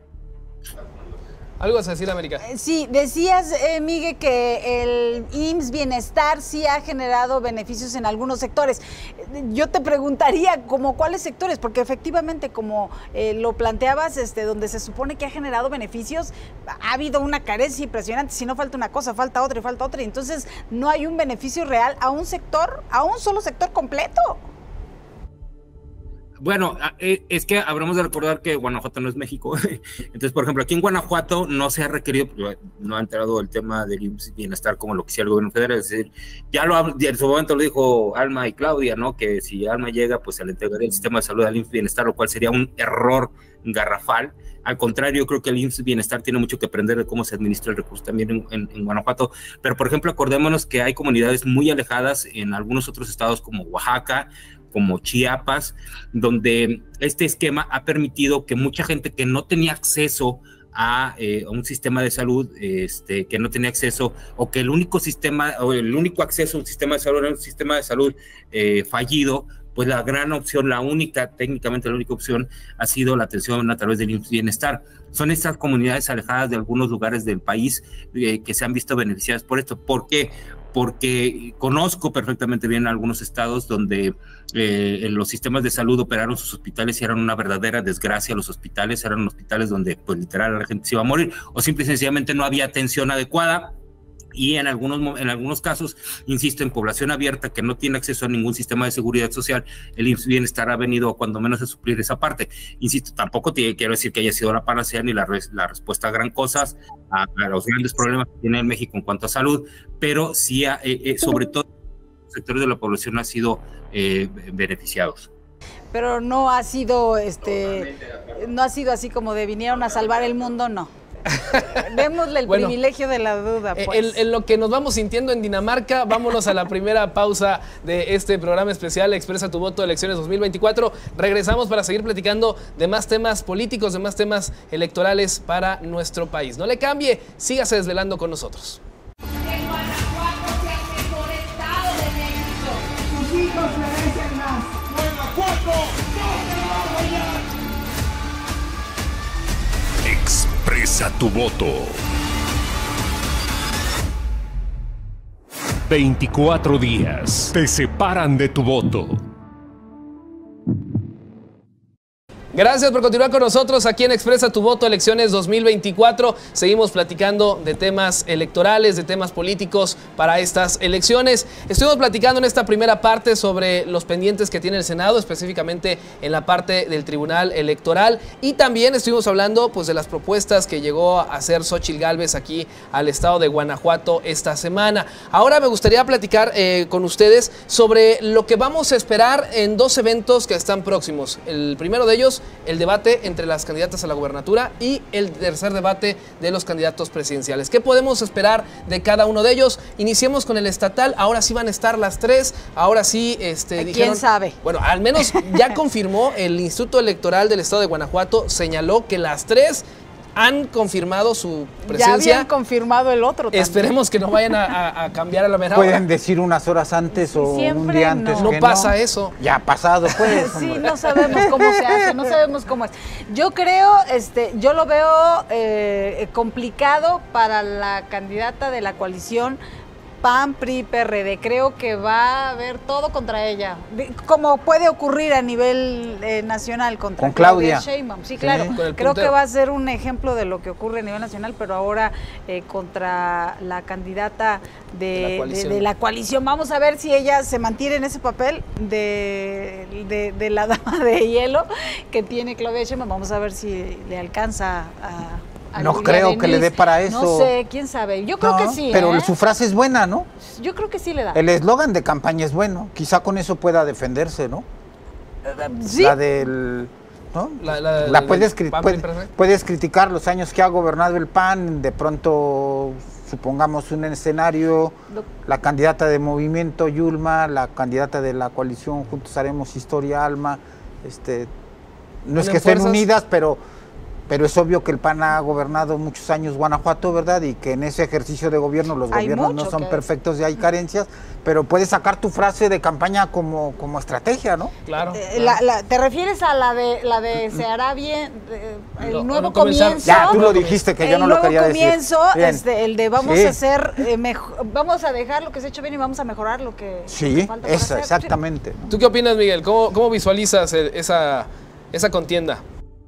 ¿Algo vas a decir, América? Sí, decías, eh, Miguel, que el I M S S Bienestar sí ha generado beneficios en algunos sectores. Yo te preguntaría, ¿como cuáles sectores? Porque efectivamente, como eh, lo planteabas, este, donde se supone que ha generado beneficios, ha habido una carencia impresionante. Si no falta una cosa, falta otra y falta otra. Y entonces no hay un beneficio real a un sector, a un solo sector completo. Bueno, es que habremos de recordar que Guanajuato no es México. Entonces, por ejemplo, aquí en Guanajuato no se ha requerido, no ha entrado el tema del I M S S Bienestar como lo quisiera el gobierno federal. Es decir, ya lo en su momento lo dijo Alma y Claudia, ¿no? Que si Alma llega, pues se le entregaría el sistema de salud al I M S S Bienestar, lo cual sería un error garrafal. Al contrario, creo que el I M S S Bienestar tiene mucho que aprender de cómo se administra el recurso también en, en, en Guanajuato. Pero, por ejemplo, acordémonos que hay comunidades muy alejadas en algunos otros estados como Oaxaca, como Chiapas, donde este esquema ha permitido que mucha gente que no tenía acceso a, eh, a un sistema de salud, este, que no tenía acceso, o que el único sistema, o el único acceso a un sistema de salud era un sistema de salud eh, fallido, pues la gran opción, la única, técnicamente la única opción ha sido la atención a través del I M S S Bienestar. Son estas comunidades alejadas de algunos lugares del país eh, que se han visto beneficiadas por esto. ¿Por qué? Porque conozco perfectamente bien algunos estados donde eh, en los sistemas de salud operaron sus hospitales y eran una verdadera desgracia. Los hospitales eran hospitales donde pues literal la gente se iba a morir, o simple y sencillamente no había atención adecuada. Y en algunos, en algunos casos, insisto, en población abierta que no tiene acceso a ningún sistema de seguridad social, el I M S S Bienestar ha venido cuando menos a suplir esa parte. Insisto, tampoco te, quiero decir que haya sido la panacea ni la, res, la respuesta a gran cosas, a, a los grandes problemas que tiene México en cuanto a salud, pero sí, a, eh, eh, sobre todo, los sectores de la población han sido eh, beneficiados. Pero no ha sido, este, no ha sido así como de vinieron a salvar el mundo, no. Démosle el bueno, privilegio de la duda. Pues. En, en lo que nos vamos sintiendo en Dinamarca, vámonos a la primera pausa de este programa especial Expresa tu voto, elecciones dos mil veinticuatro. Regresamos para seguir platicando de más temas políticos, de más temas electorales para nuestro país. No le cambie, sígase desvelando con nosotros. En Guanajuato se hace por Estado de México. Sus hijos merecen más. Guanajuato, no se va a fallar. Expresa tu voto. veinticuatro días te separan de tu voto. Gracias por continuar con nosotros aquí en Expresa tu voto, elecciones dos mil veinticuatro. Seguimos platicando de temas electorales, de temas políticos para estas elecciones. Estuvimos platicando en esta primera parte sobre los pendientes que tiene el Senado, específicamente en la parte del Tribunal Electoral. Y también estuvimos hablando pues, de las propuestas que llegó a hacer Xóchitl Gálvez aquí al estado de Guanajuato esta semana. Ahora me gustaría platicar eh, con ustedes sobre lo que vamos a esperar en dos eventos que están próximos. El primero de ellos, el debate entre las candidatas a la gubernatura y el tercer debate de los candidatos presidenciales. ¿Qué podemos esperar de cada uno de ellos? Iniciemos con el estatal. Ahora sí van a estar las tres. Ahora sí, este, ¿Quién dijeron, sabe? Bueno, al menos ya confirmó el Instituto Electoral del Estado de Guanajuato, señaló que las tres han confirmado su presencia. Ya habían confirmado el otro también. Esperemos que no vayan a, a, a cambiar a la mera Pueden hora. decir unas horas antes o Siempre un día antes. no. que No pasa eso. Ya ha pasado, pues. Sí, no sabemos cómo se hace, no sabemos cómo es. Yo creo, este, yo lo veo eh, complicado para la candidata de la coalición P A N, P R I, P R D. Creo que va a haber todo contra ella, como puede ocurrir a nivel eh, nacional contra Con Claudia Sheinbaum. Sí, claro. Sí, creo puntero. que va a ser un ejemplo de lo que ocurre a nivel nacional, pero ahora eh, contra la candidata de, De la de, de la coalición. Vamos a ver si ella se mantiene en ese papel de, de, de la dama de hielo que tiene Claudia Sheinbaum. Vamos a ver si le alcanza a... No creo que le dé para eso. No sé, quién sabe. Yo creo No, que sí. Pero ¿eh? su frase es buena, ¿no? Yo creo que sí le da. El eslogan de campaña es bueno. Quizá con eso pueda defenderse, ¿no? ¿Sí? La del... ¿no? La, la, La la- puedes, del cri- P A N, puedes, P R D. puedes criticar los años que ha gobernado el P A N, de pronto supongamos un escenario, Lo- la candidata de Movimiento Yulma, la candidata de la coalición Juntos Haremos Historia Alma, este, no es Unen que estén fuerzas. unidas, pero, pero es obvio que el P A N ha gobernado muchos años Guanajuato, ¿verdad? Y que en ese ejercicio de gobierno los Hay gobiernos no mucho son que- perfectos y hay carencias, pero puedes sacar tu frase de campaña como, como estrategia, ¿no? Claro. Eh, claro. la- la- ¿Te refieres a la de la de se hará bien, eh, el No, nuevo no comenzar. comienzo? Ya, tú lo dijiste, que yo el no lo nuevo quería decir. comienzo, Bien. este, el de vamos Sí. a hacer, eh, mejo- vamos a dejar lo que se ha hecho bien y vamos a mejorar lo que Sí, falta por eso, hacer. exactamente. ¿no? ¿Tú qué opinas, Miguel? ¿Cómo, cómo visualizas el- esa, esa contienda?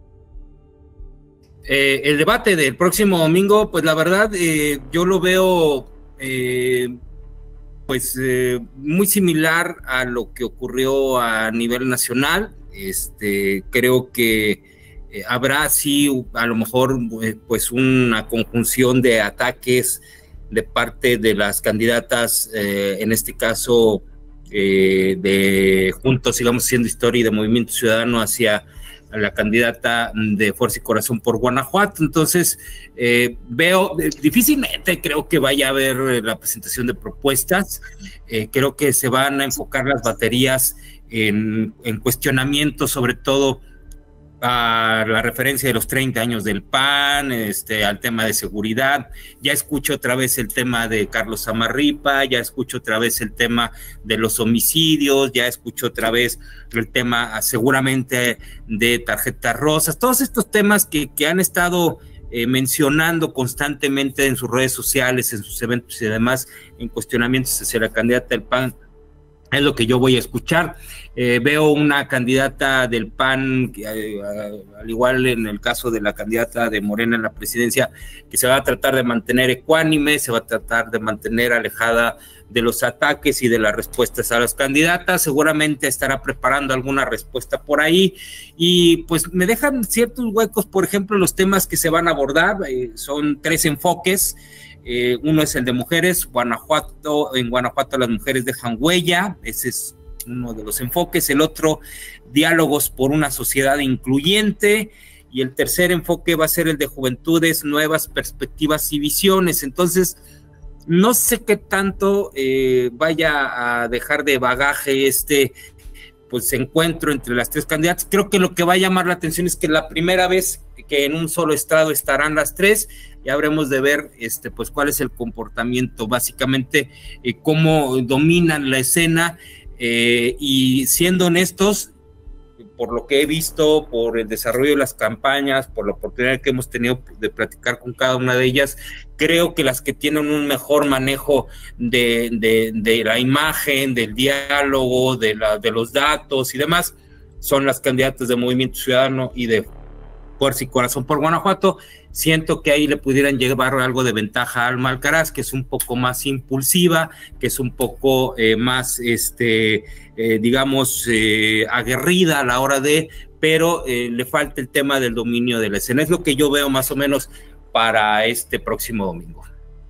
Eh, el debate del próximo domingo, pues la verdad, eh, yo lo veo eh, pues eh, muy similar a lo que ocurrió a nivel nacional. Este, creo que eh, habrá sí a lo mejor eh, pues una conjunción de ataques de parte de las candidatas, eh, en este caso eh, de Juntos Sigamos Haciendo Historia y de Movimiento Ciudadano hacia a la candidata de Fuerza y Corazón por Guanajuato. Entonces eh, veo, eh, difícilmente creo que vaya a haber eh, la presentación de propuestas. Eh, creo que se van a enfocar las baterías en, en cuestionamiento, sobre todo a la referencia de los treinta años del P A N, este, al tema de seguridad. Ya escucho otra vez el tema de Carlos Samarripa, ya escucho otra vez el tema de los homicidios, ya escucho otra vez el tema seguramente de tarjetas rosas, todos estos temas que, que han estado eh, mencionando constantemente en sus redes sociales, en sus eventos y demás, en cuestionamientos hacia la candidata del P A N. Es lo que yo voy a escuchar. Eh, veo una candidata del P A N, que, eh, al igual en el caso de la candidata de Morena en la presidencia, que se va a tratar de mantener ecuánime, se va a tratar de mantener alejada de los ataques y de las respuestas a las candidatas. Seguramente estará preparando alguna respuesta por ahí y pues me dejan ciertos huecos, por ejemplo, los temas que se van a abordar. Eh, son tres enfoques. Eh, uno es el de mujeres. Guanajuato, en Guanajuato las mujeres dejan huella, ese es uno de los enfoques. El otro, diálogos por una sociedad incluyente. Y el tercer enfoque va a ser el de juventudes, nuevas perspectivas y visiones. Entonces, no sé qué tanto eh, vaya a dejar de bagaje este pues encuentro entre las tres candidatas. Creo que lo que va a llamar la atención es que la primera vez que en un solo estado estarán las tres, y habremos de ver este pues cuál es el comportamiento, básicamente eh, cómo dominan la escena, eh, y siendo honestos, por lo que he visto, por el desarrollo de las campañas, por la oportunidad que hemos tenido de platicar con cada una de ellas, creo que las que tienen un mejor manejo de, de, de la imagen, del diálogo, de, la, de los datos y demás, son las candidatas de Movimiento Ciudadano y de Fuerza y Corazón por Guanajuato. Siento que ahí le pudieran llevar algo de ventaja a Alma Alcaraz, que es un poco más impulsiva, que es un poco eh, más, este, eh, digamos, eh, aguerrida a la hora de, pero eh, le falta el tema del dominio de la escena. Es lo que yo veo más o menos para este próximo domingo.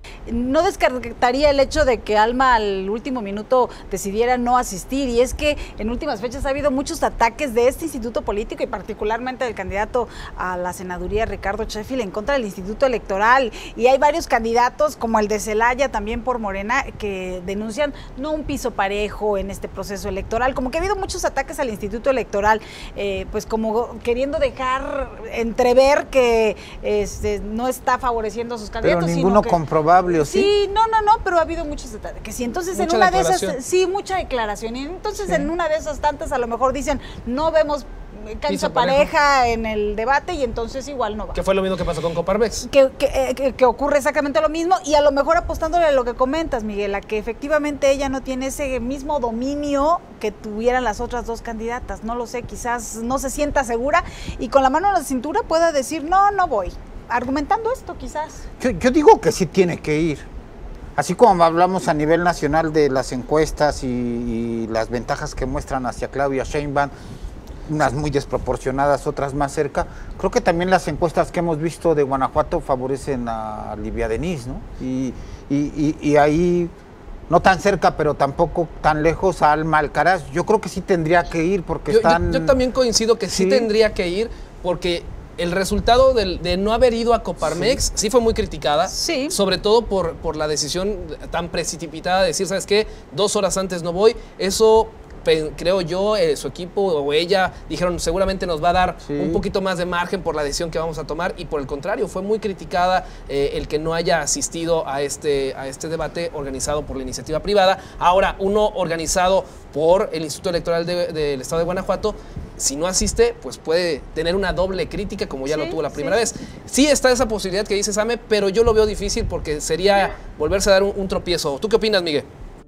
No descartaría el hecho de que Alma al último minuto decidiera no asistir, y es que en últimas fechas ha habido muchos ataques de este instituto político y particularmente del candidato a la senaduría Ricardo Sheffield en contra del instituto electoral, y hay varios candidatos como el de Celaya también por Morena que denuncian no un piso parejo en este proceso electoral, como que ha habido muchos ataques al instituto electoral, eh, pues como queriendo dejar entrever que este, no está favoreciendo a sus candidatos. Pero ninguno sino que, comprobable. ¿Sí? Sí, no, no, no, pero ha habido muchos detalles. Que sí, entonces mucha en una de esas, sí, mucha declaración. Y entonces sí. En una de esas tantas a lo mejor dicen, no vemos cancha pareja en el debate y entonces igual no va. Que fue lo mismo que pasó con Coparmex. Que, que, eh, que, que ocurre exactamente lo mismo, y a lo mejor apostándole a lo que comentas, Miguel, a que efectivamente ella no tiene ese mismo dominio que tuvieran las otras dos candidatas. No lo sé, quizás no se sienta segura y con la mano en la cintura pueda decir, no, no voy. Argumentando esto, quizás. Yo, yo digo que sí tiene que ir. Así como hablamos a nivel nacional de las encuestas y, y las ventajas que muestran hacia Claudia Sheinbaum, unas muy desproporcionadas, otras más cerca, creo que también las encuestas que hemos visto de Guanajuato favorecen a Livia Denis, ¿no? Y, y, y, y ahí, no tan cerca, pero tampoco tan lejos, a Alma Alcaraz. Yo creo que sí tendría que ir porque yo, están... Yo, yo también coincido que sí, sí tendría que ir porque... El resultado de, de no haber ido a Coparmex sí, sí fue muy criticada, sí. Sobre todo por, por la decisión tan precipitada de decir, ¿sabes qué? Dos horas antes no voy. Eso, creo yo, eh, su equipo o ella dijeron, seguramente nos va a dar sí. un poquito más de margen por la decisión que vamos a tomar, y por el contrario, fue muy criticada eh, el que no haya asistido a este, a este debate organizado por la iniciativa privada. Ahora, uno organizado por el Instituto Electoral del de, de Estado de Guanajuato, si no asiste, pues puede tener una doble crítica como ya sí, lo tuvo la primera sí. vez. Sí está esa posibilidad que dice Same, pero yo lo veo difícil porque sería volverse a dar un, un tropiezo. ¿Tú qué opinas, Miguel?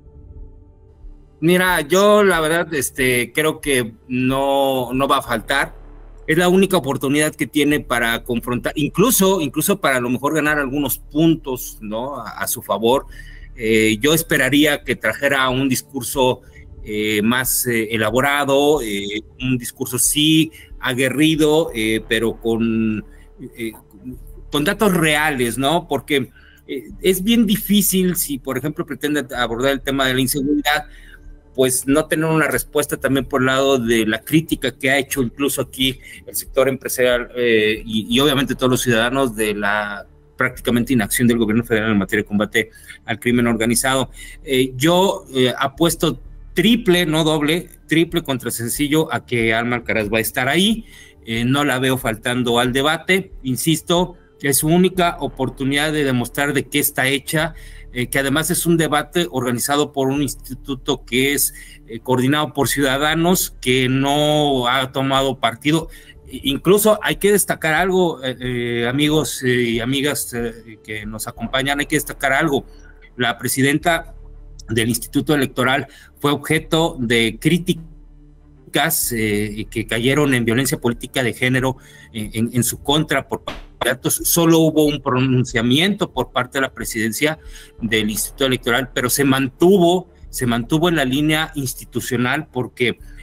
Mira, yo la verdad este, creo que no, no va a faltar. Es la única oportunidad que tiene para confrontar, incluso, incluso para a lo mejor ganar algunos puntos, ¿no? a, a su favor. Eh, yo esperaría que trajera un discurso Eh, más eh, elaborado, eh, un discurso sí aguerrido, eh, pero con, eh, con datos reales, ¿no? Porque eh, es bien difícil si, por ejemplo, pretende abordar el tema de la inseguridad, pues no tener una respuesta también por el lado de la crítica que ha hecho incluso aquí el sector empresarial eh, y, y obviamente todos los ciudadanos de la prácticamente inacción del gobierno federal en materia de combate al crimen organizado. Eh, yo eh, apuesto triple, no doble, triple contra sencillo a que Alma Alcaraz va a estar ahí. Eh, no la veo faltando al debate, insisto, es su única oportunidad de demostrar de qué está hecha, eh, que además es un debate organizado por un instituto que es eh, coordinado por ciudadanos, que no ha tomado partido. Incluso hay que destacar algo, eh, eh, amigos eh, y amigas eh, que nos acompañan, hay que destacar algo. La presidenta del Instituto Electoral fue objeto de críticas eh, que cayeron en violencia política de género eh, en, en su contra por candidatos. Solo hubo un pronunciamiento por parte de la presidencia del Instituto Electoral, pero se mantuvo, se mantuvo en la línea institucional porque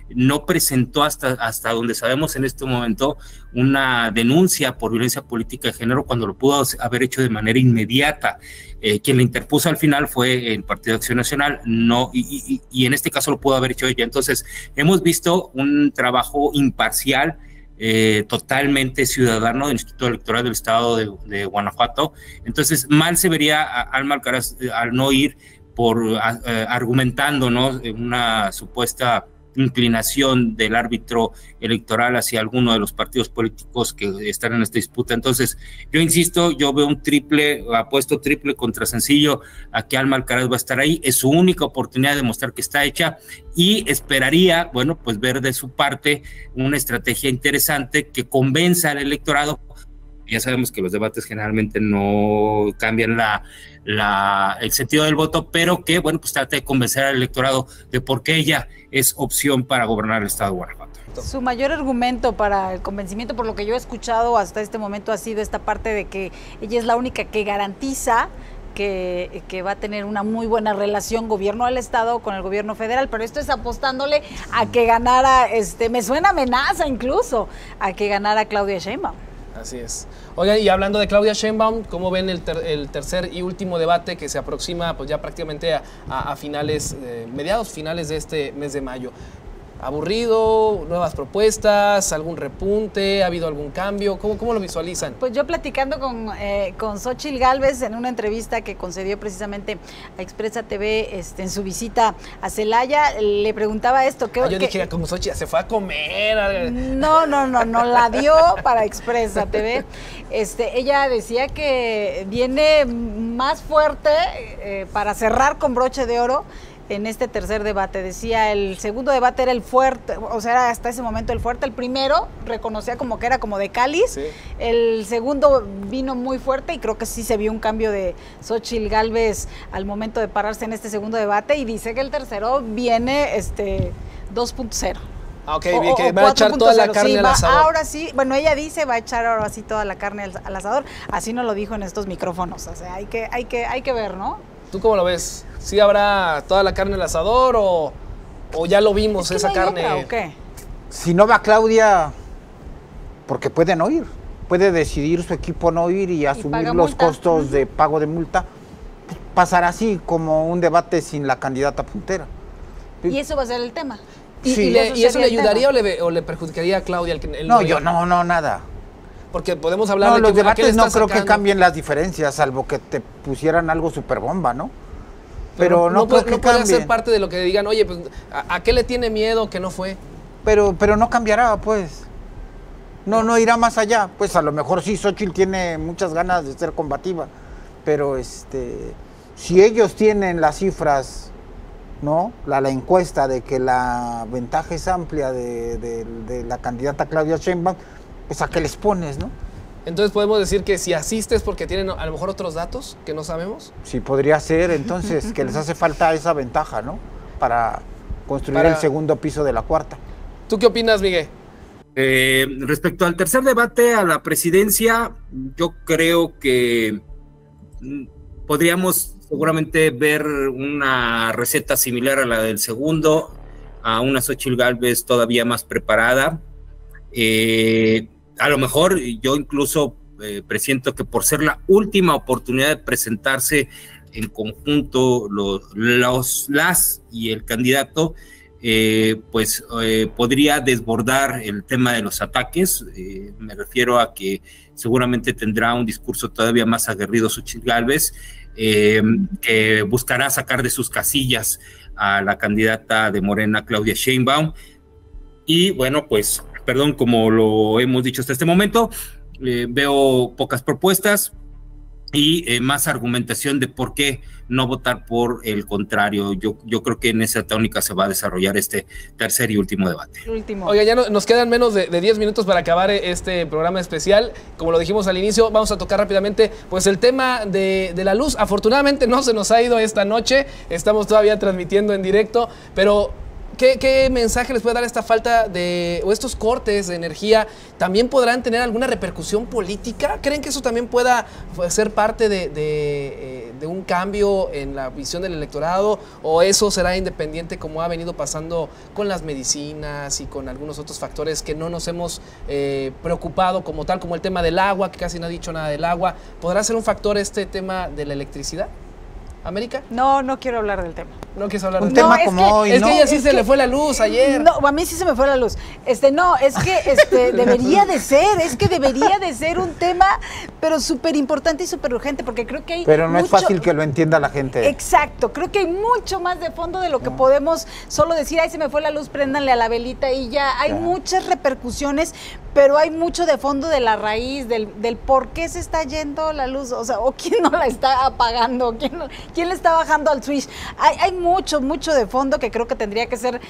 no presentó hasta, hasta donde sabemos en este momento una denuncia por violencia política de género cuando lo pudo haber hecho de manera inmediata. Eh, quien le interpuso al final fue el Partido de Acción Nacional, no, y, y, y en este caso lo pudo haber hecho ella. Entonces, hemos visto un trabajo imparcial, eh, totalmente ciudadano del Instituto Electoral del Estado de, de Guanajuato. Entonces, mal se vería a Alma Alcaraz eh, al no ir por a, eh, argumentando, ¿no?, una supuesta inclinación del árbitro electoral hacia alguno de los partidos políticos que están en esta disputa. Entonces, yo insisto, yo veo un triple, apuesto triple contra sencillo a que Alma Alcaraz va a estar ahí. Es su única oportunidad de demostrar que está hecha y esperaría, bueno, pues ver de su parte una estrategia interesante que convenza al electorado. Ya sabemos que los debates generalmente no cambian la, la, el sentido del voto, pero que, bueno, pues trate de convencer al electorado de por qué ella es opción para gobernar el estado de Guanajuato. Su mayor argumento para el convencimiento, por lo que yo he escuchado hasta este momento, ha sido esta parte de que ella es la única que garantiza que, que va a tener una muy buena relación gobierno del estado con el gobierno federal, pero esto es apostándole a que ganara, este, me suena amenaza incluso, a que ganara Claudia Sheinbaum. Así es. Oigan, y hablando de Claudia Sheinbaum, ¿cómo ven el, ter el tercer y último debate que se aproxima pues ya prácticamente a, a, a finales, eh, mediados finales de este mes de mayo? ¿Aburrido? ¿Nuevas propuestas? ¿Algún repunte? ¿Ha habido algún cambio? ¿Cómo, cómo lo visualizan? Pues yo platicando con, eh, con Xóchitl Gálvez en una entrevista que concedió precisamente a Expresa T V este, en su visita a Celaya, le preguntaba esto. ¿qué, ah, yo qué? dije, como Xóchitl se fue a comer. No, no, no, no la dio para Expresa T V. Este, ella decía que viene más fuerte eh, para cerrar con broche de oro en este tercer debate. Decía, el segundo debate era el fuerte, o sea, era hasta ese momento el fuerte. El primero reconocía como que era como de cáliz. Sí. El segundo vino muy fuerte y creo que sí se vio un cambio de Xóchitl Gálvez al momento de pararse en este segundo debate, y dice que el tercero viene este dos punto cero. Ah, ok, bien, que va a echar toda la carne sí, al va, asador. Ahora sí, bueno, ella dice va a echar ahora sí toda la carne al, al asador. Así nos lo dijo en estos micrófonos. O sea, hay que, hay que, hay que ver, ¿no? ¿Tú cómo lo ves? ¿Sí habrá toda la carne al asador o, o ya lo vimos, es que esa no carne? Otra, ¿o qué? Si no va Claudia, porque puede no ir, puede decidir su equipo no ir y asumir y los multa. costos uh-huh. de pago de multa, pasará así como un debate sin la candidata puntera. Y eso va a ser el tema. ¿Y, sí. y, le, ¿y eso le ayudaría o le, o le perjudicaría a Claudia? El, el no, yo no, no, nada. Porque podemos hablar no, de los que, debates no creo sacando? que cambien las diferencias, salvo que te pusieran algo super bomba, ¿no? Pero, pero no, no creo que no puede ser parte de lo que digan, oye, pues, ¿a, ¿a qué le tiene miedo que no fue? Pero, pero no cambiará, pues. No, no irá más allá. Pues a lo mejor sí, Xóchitl tiene muchas ganas de ser combativa, pero este, si ellos tienen las cifras, ¿no? La, la encuesta de que la ventaja es amplia de, de, de la candidata Claudia Sheinbaum, pues a qué les pones, ¿no? Entonces podemos decir que si asistes porque tienen a lo mejor otros datos que no sabemos. Sí, podría ser, entonces, que les hace falta esa ventaja, ¿no? Para construir Para... el segundo piso de la cuarta. ¿Tú qué opinas, Miguel? Eh, respecto al tercer debate a la presidencia, yo creo que podríamos seguramente ver una receta similar a la del segundo, a una Xóchitl Gálvez todavía más preparada. Eh, a lo mejor yo incluso eh, presiento que por ser la última oportunidad de presentarse en conjunto los, los las y el candidato, eh, pues eh, podría desbordar el tema de los ataques. Eh, me refiero a que seguramente tendrá un discurso todavía más aguerrido Xóchitl Gálvez, eh, que buscará sacar de sus casillas a la candidata de Morena, Claudia Sheinbaum. Y bueno, pues perdón, como lo hemos dicho hasta este momento, eh, veo pocas propuestas y eh, más argumentación de por qué no votar por el contrario. Yo, yo creo que en esa tónica se va a desarrollar este tercer y último debate. Último. Oiga, ya no, nos quedan menos de, de diez minutos para acabar este programa especial. Como lo dijimos al inicio, vamos a tocar rápidamente pues el tema de, de la luz. Afortunadamente no se nos ha ido esta noche, estamos todavía transmitiendo en directo, pero ¿Qué, ¿Qué mensaje les puede dar esta falta de, o estos cortes de energía? ¿También podrán tener alguna repercusión política? ¿Creen que eso también pueda ser parte de, de, de un cambio en la visión del electorado? ¿O eso será independiente como ha venido pasando con las medicinas y con algunos otros factores que no nos hemos eh, preocupado como tal, como el tema del agua, que casi no ha dicho nada del agua? ¿Podrá ser un factor este tema de la electricidad? ¿América? No, no quiero hablar del tema. No quieres hablar Un del tema es como que- hoy, Es ¿no? que ella sí Es se que- le fue la luz ayer. No, a mí sí se me fue la luz. Este, no, es que este, debería de ser, es que debería de ser un tema, pero súper importante y súper urgente, porque creo que hay Pero no es mucho- fácil que lo entienda la gente. Exacto, creo que hay mucho más de fondo de lo que podemos solo decir, ay, se me fue la luz, préndanle a la velita y ya. Hay Ya. muchas repercusiones, pero hay mucho de fondo de la raíz, del, del por qué se está yendo la luz, o sea, o quién no la está apagando, quién, no- quién le está bajando al switch. Hay, hay mucho, mucho de fondo que creo que tendría que ser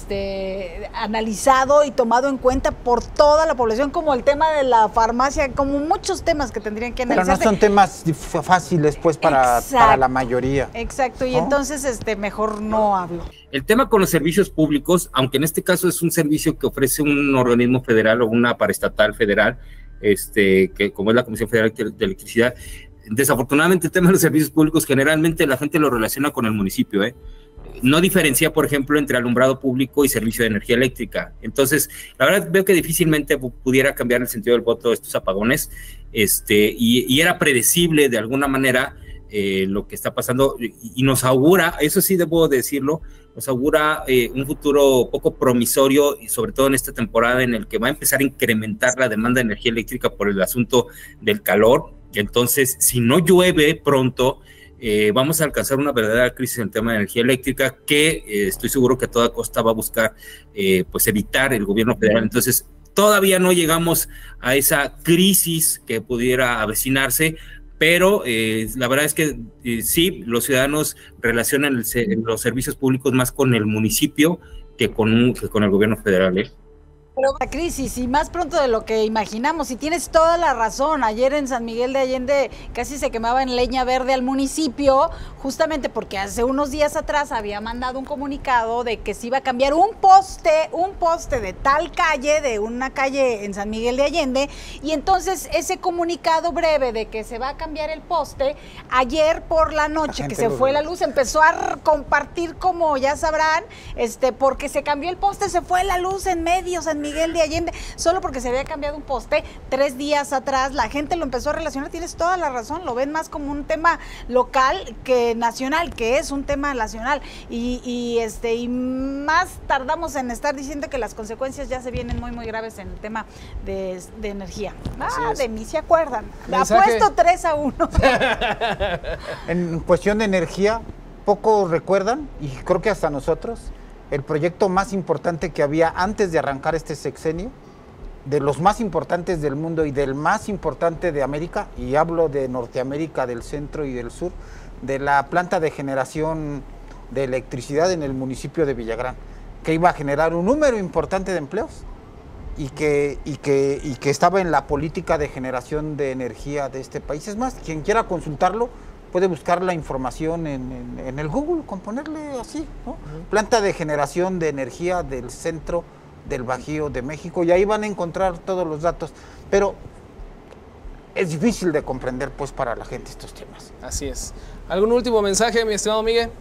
este, analizado y tomado en cuenta por toda la población, como el tema de la farmacia, como muchos temas que tendrían que Pero no analizarse. son temas dif- fáciles, pues, para, Exacto. para la mayoría. Exacto, y ¿No? entonces este, mejor no hablo. El tema con los servicios públicos, aunque en este caso es un servicio que ofrece un organismo federal o una paraestatal federal, este, que como es la Comisión Federal de Electricidad, desafortunadamente el tema de los servicios públicos generalmente la gente lo relaciona con el municipio, ¿eh? No diferencia, por ejemplo, entre alumbrado público y servicio de energía eléctrica. Entonces, la verdad veo que difícilmente pudiera cambiar el sentido del voto de estos apagones, este, y, y era predecible de alguna manera eh, lo que está pasando, y, y nos augura, eso sí debo decirlo, nos augura eh, un futuro poco promisorio, y sobre todo en esta temporada en el que va a empezar a incrementar la demanda de energía eléctrica por el asunto del calor. Entonces, si no llueve pronto, eh, vamos a alcanzar una verdadera crisis en el tema de energía eléctrica que eh, estoy seguro que a toda costa va a buscar eh, pues evitar el gobierno federal. Entonces, todavía no llegamos a esa crisis que pudiera avecinarse, pero eh, la verdad es que eh, sí, los ciudadanos relacionan el, los servicios públicos más con el municipio que con, un, que con el gobierno federal, ¿eh? Pero la crisis y más pronto de lo que imaginamos, y tienes toda la razón. Ayer en San Miguel de Allende casi se quemaba en leña verde al municipio, justamente porque hace unos días atrás había mandado un comunicado de que se iba a cambiar un poste, un poste de tal calle, de una calle en San Miguel de Allende, y entonces ese comunicado breve de que se va a cambiar el poste, ayer por la noche La que gente se lo fue vio. la luz, empezó a compartir, como ya sabrán, este, porque se cambió el poste, se fue la luz en medio San Miguel de Allende, solo porque se había cambiado un poste tres días atrás. La gente lo empezó a relacionar, tienes toda la razón, lo ven más como un tema local que nacional, que es un tema nacional, y, y este y más tardamos en estar diciendo que las consecuencias ya se vienen muy muy graves en el tema de, de energía. Así Ah, es. de mí se acuerdan. Mensaje. Apuesto tres a uno. En cuestión de energía, pocos recuerdan, y creo que hasta nosotros, el proyecto más importante que había antes de arrancar este sexenio, de los más importantes del mundo y del más importante de América, y hablo de Norteamérica, del centro y del sur, de la planta de generación de electricidad en el municipio de Villagrán, que iba a generar un número importante de empleos y que, y que, y que estaba en la política de generación de energía de este país. Es más, quien quiera consultarlo puede buscar la información en, en, en el Google, con ponerle así, ¿no? Uh-huh. Planta de generación de energía del centro del Bajío de México, y ahí van a encontrar todos los datos, pero es difícil de comprender pues para la gente estos temas. Así es. ¿Algún último mensaje, mi estimado Miguel?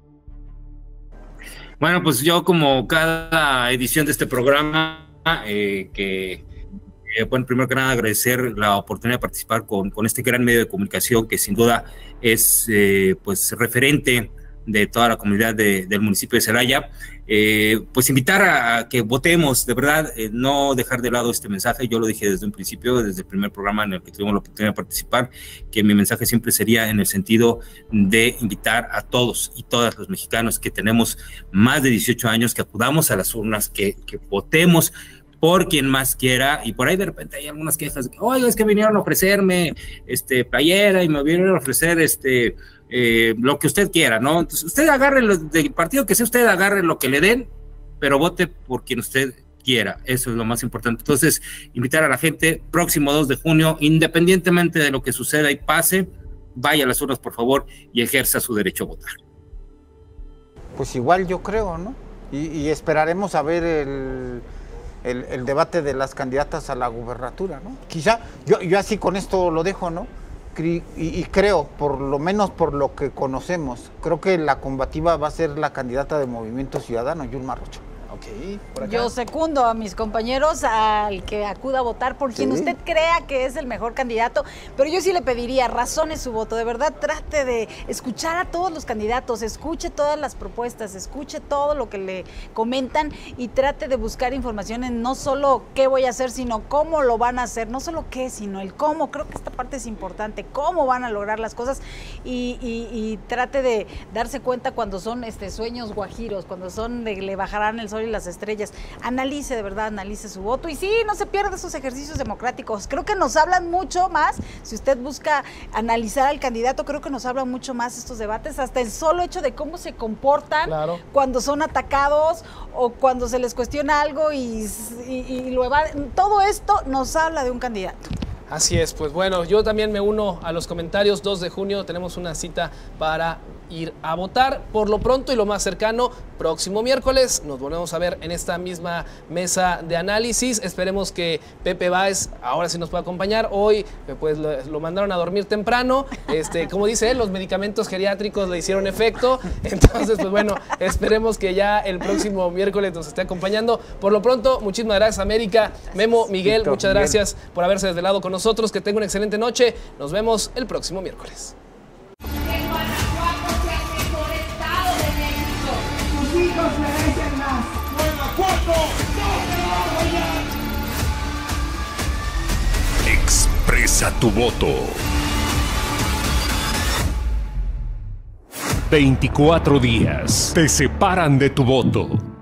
Bueno, pues yo como cada edición de este programa, eh, que eh, bueno, primero que nada agradecer la oportunidad de participar con, con este gran medio de comunicación que sin duda es eh, pues referente de toda la comunidad de, del municipio de Celaya, eh, pues invitar a, a que votemos, de verdad, eh, no dejar de lado este mensaje. Yo lo dije desde un principio, desde el primer programa en el que tuvimos la oportunidad de participar, que mi mensaje siempre sería en el sentido de invitar a todos y todas los mexicanos que tenemos más de dieciocho años, que acudamos a las urnas, que, que votemos por quien más quiera. Y por ahí de repente hay algunas quejas de que, oiga, es que vinieron a ofrecerme este, playera y me vinieron a ofrecer este, eh, lo que usted quiera, ¿no? Entonces usted agarre lo, del partido que sea, usted agarre lo que le den, pero vote por quien usted quiera. Eso es lo más importante. Entonces, invitar a la gente, próximo dos de junio, independientemente de lo que suceda y pase, vaya a las urnas, por favor, y ejerza su derecho a votar. Pues igual yo creo, ¿no? y, y esperaremos a ver el, el, el debate de las candidatas a la gubernatura, ¿no? Quizá, yo, yo así con esto lo dejo, ¿no? Y, y creo, por lo menos por lo que conocemos, creo que la combativa va a ser la candidata de Movimiento Ciudadano, Yulma Rocha. Okay, por acá. Yo secundo a mis compañeros al que acuda a votar por quien Sí. usted crea que es el mejor candidato, pero yo sí le pediría, razone su voto, de verdad trate de escuchar a todos los candidatos, escuche todas las propuestas, escuche todo lo que le comentan y trate de buscar información en no solo qué voy a hacer, sino cómo lo van a hacer, no solo qué, sino el cómo. Creo que esta parte es importante, cómo van a lograr las cosas y, y, y trate de darse cuenta cuando son este, sueños guajiros, cuando son de le bajarán el sol y las estrellas. Analice, de verdad, analice su voto y sí, no se pierda esos ejercicios democráticos. Creo que nos hablan mucho más, si usted busca analizar al candidato, creo que nos hablan mucho más estos debates, hasta el solo hecho de cómo se comportan Claro. cuando son atacados o cuando se les cuestiona algo y, y, y lo evaden. Todo esto nos habla de un candidato. Así es, pues bueno, yo también me uno a los comentarios. dos de junio tenemos una cita para ir a votar. Por lo pronto y lo más cercano, próximo miércoles nos volvemos a ver en esta misma mesa de análisis. Esperemos que Pepe Báez ahora sí nos pueda acompañar. Hoy pues lo, lo mandaron a dormir temprano. Este, como dice él, los medicamentos geriátricos le hicieron efecto. Entonces, pues bueno, esperemos que ya el próximo miércoles nos esté acompañando. Por lo pronto, muchísimas gracias, América. Memo, Miguel, Listo, muchas Miguel. gracias por haberse desvelado con nosotros. Que tenga una excelente noche. Nos vemos el próximo miércoles. En Guanajuato es el mejor estado de México. Sus hijos merecen más. Guanajuato, no te vayas. Expresa tu voto. veinticuatro días te separan de tu voto.